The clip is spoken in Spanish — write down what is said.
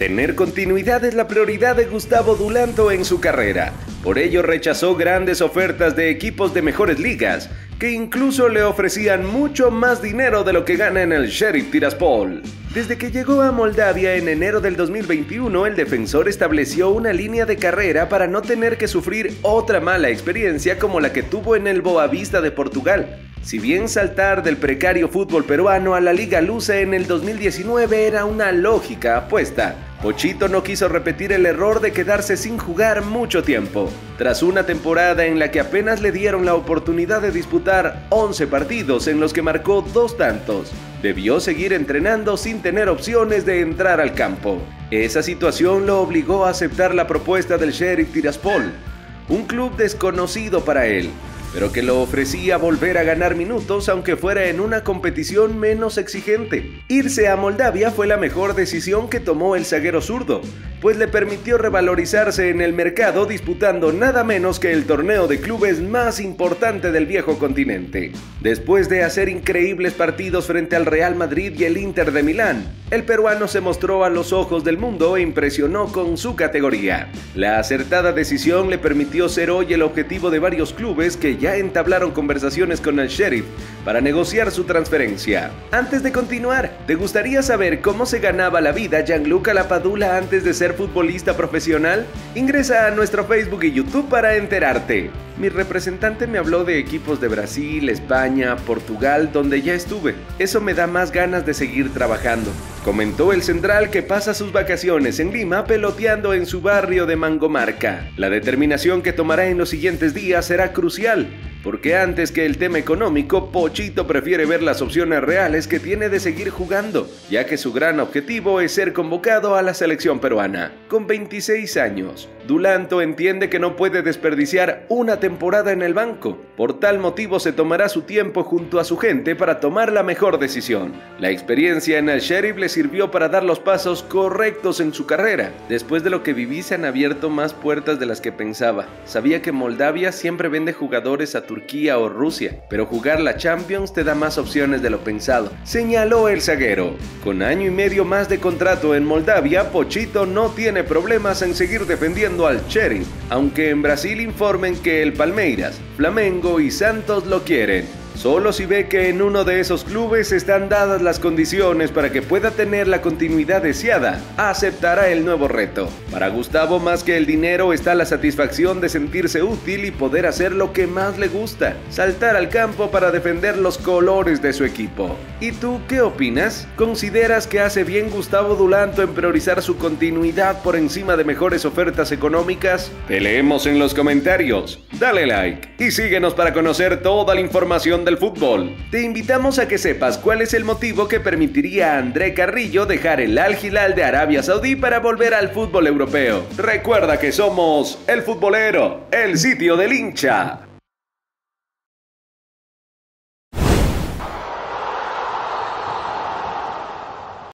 Tener continuidad es la prioridad de Gustavo Dulanto en su carrera. Por ello rechazó grandes ofertas de equipos de mejores ligas, que incluso le ofrecían mucho más dinero de lo que gana en el Sheriff Tiraspol. Desde que llegó a Moldavia en enero del 2021, el defensor estableció una línea de carrera para no tener que sufrir otra mala experiencia como la que tuvo en el Boavista de Portugal. Si bien saltar del precario fútbol peruano a la Liga Lusa en el 2019 era una lógica apuesta, Pochito no quiso repetir el error de quedarse sin jugar mucho tiempo. Tras una temporada en la que apenas le dieron la oportunidad de disputar 11 partidos en los que marcó 2 tantos, debió seguir entrenando sin tener opciones de entrar al campo. Esa situación lo obligó a aceptar la propuesta del Sheriff Tiraspol, un club desconocido para él, pero que lo ofrecía volver a ganar minutos aunque fuera en una competición menos exigente. Irse a Moldavia fue la mejor decisión que tomó el zaguero zurdo, pues le permitió revalorizarse en el mercado disputando nada menos que el torneo de clubes más importante del viejo continente. Después de hacer increíbles partidos frente al Real Madrid y el Inter de Milán, el peruano se mostró a los ojos del mundo e impresionó con su categoría. La acertada decisión le permitió ser hoy el objetivo de varios clubes que ya entablaron conversaciones con el Sheriff para negociar su transferencia. Antes de continuar, ¿te gustaría saber cómo se ganaba la vida Gianluca Lapadula antes de ser futbolista profesional? Ingresa a nuestro Facebook y YouTube para enterarte. Mi representante me habló de equipos de Brasil, España, Portugal, donde ya estuve. Eso me da más ganas de seguir trabajando, comentó el central, que pasa sus vacaciones en Lima peloteando en su barrio de Mangomarca. La determinación que tomará en los siguientes días será crucial, porque antes que el tema económico, Pochito prefiere ver las opciones reales que tiene de seguir jugando, ya que su gran objetivo es ser convocado a la selección peruana. Con 26 años, Dulanto entiende que no puede desperdiciar una temporada en el banco. Por tal motivo se tomará su tiempo junto a su gente para tomar la mejor decisión. La experiencia en el Sheriff le sirvió para dar los pasos correctos en su carrera. Después de lo que viví se han abierto más puertas de las que pensaba. Sabía que Moldavia siempre vende jugadores a Turquía o Rusia, pero jugar la Champions te da más opciones de lo pensado, señaló el zaguero. Con año y medio más de contrato en Moldavia, Pochito no tiene problemas en seguir defendiendo al Sheriff, aunque en Brasil informen que el Palmeiras, Flamengo y Santos lo quieren. Solo si ve que en uno de esos clubes están dadas las condiciones para que pueda tener la continuidad deseada, aceptará el nuevo reto. Para Gustavo, más que el dinero está la satisfacción de sentirse útil y poder hacer lo que más le gusta, saltar al campo para defender los colores de su equipo. ¿Y tú qué opinas? ¿Consideras que hace bien Gustavo Dulanto en priorizar su continuidad por encima de mejores ofertas económicas? Te leemos en los comentarios. Dale like y síguenos para conocer toda la información del fútbol. Te invitamos a que sepas cuál es el motivo que permitiría a André Carrillo dejar el Al Hilal de Arabia Saudí para volver al fútbol europeo. Recuerda que somos El Futbolero, el sitio del hincha.